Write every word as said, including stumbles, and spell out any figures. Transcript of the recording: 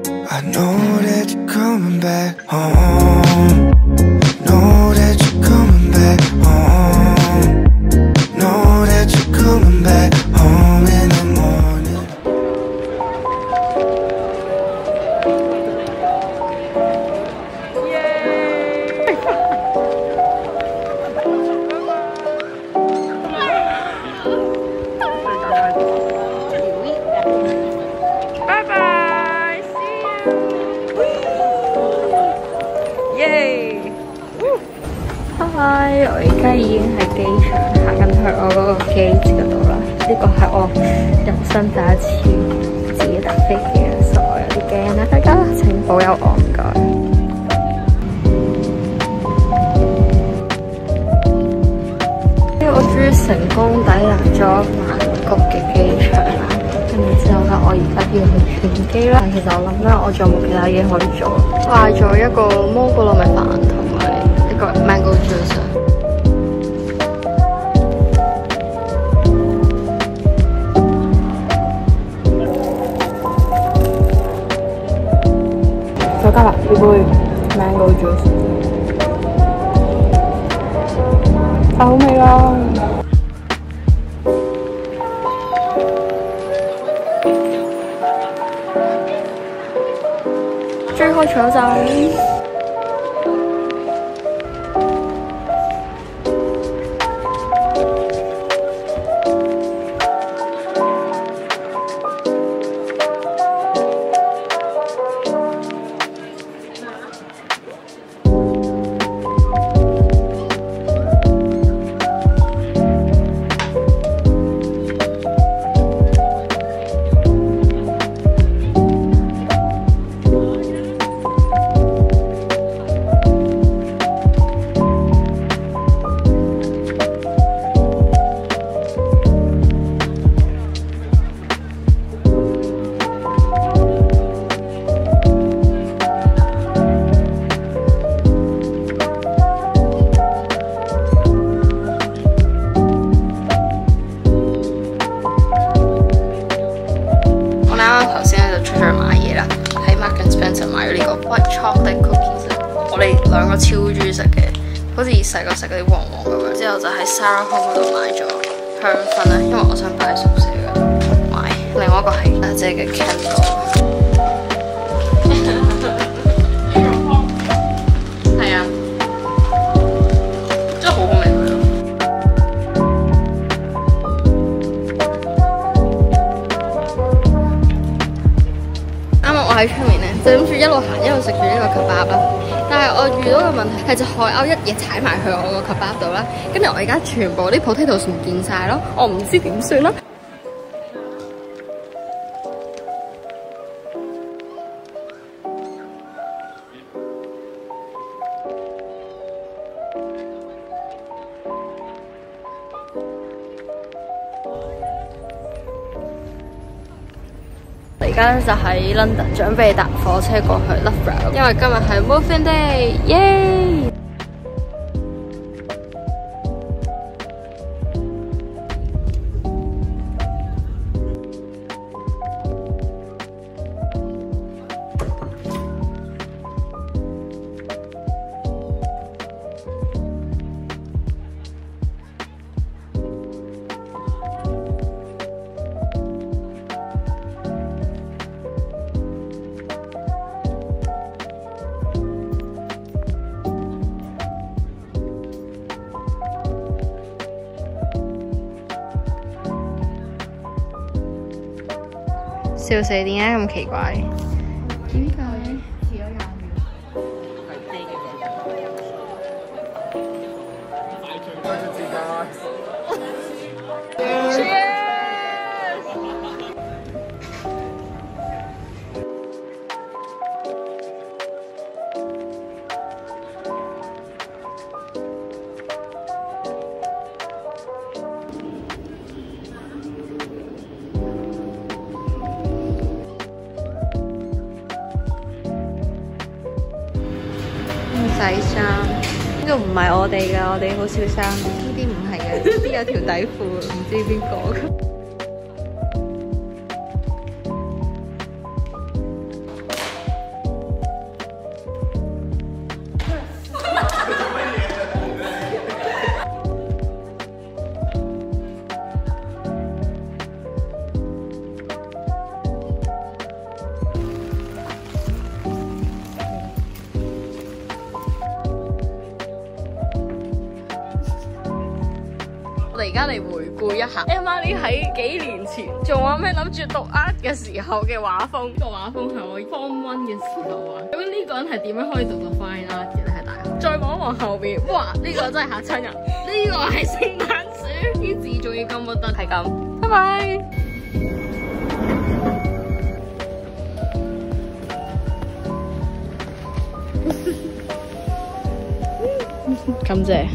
I know that you're coming back home. Know that you're coming back home. Know that you're coming back home in the morning. Bye bye. See you. Yay. Hi， 我而家已經喺機場行緊去我嗰個 gate 嗰度啦。呢個係我人生第一次自己搭飛機啊，所以我有啲驚啦。大家請保佑我，唔該。我終於成功抵達咗曼谷嘅機場啦。跟住之後咧，我而家要去轉機啦。其實我諗咧，我仲有冇其他嘢可以做？我嗌咗一個芒果糯米飯同埋一個 mango juice。再加埋呢杯 mango juice， 太好味啦！最後搶站。頭先咧就出咗去買嘢啦，喺 Marks and Spencer 買咗呢個 white chocolate cookies， 我哋兩個超中意食嘅，好似細個食嗰啲黃黃咁樣。之後就喺 Zara Home 嗰度買咗香薰啦，因為我想擺喺宿舍嗰度買。另外一個係阿姐嘅 candle。係啊，真係好好味佢咯。喺出面咧，就諗住一路行一路食住呢個 kebab 啦。但係我遇到嘅問題係隻海鷗一嘢踩埋去我個 kebab 度啦，跟住我而家全部啲 potatoes 唔見晒咯，我唔知點算啦。而家就喺 London 準備搭火車過去 Loughborough， 因為今日係 Moving Day， 耶！笑死，點解咁奇怪？點解？遲咗廿秒。洗衫呢個唔係我哋㗎，我哋好少衫。呢啲唔係嘅，呢啲有條底褲，唔知邊個嘅。 我哋而家嚟回顧一下 Emily 喺幾年前仲話咩諗住讀 art 嘅時候嘅畫風。呢個畫風係我 form one 嘅時候啊。咁呢個人係點樣可以讀到 fine art 嘅咧？喺大學。再望一望後邊，哇！呢、這個真係嚇親人。呢個係聖誕樹，啲字仲要咁核突，係咁。拜拜。感謝。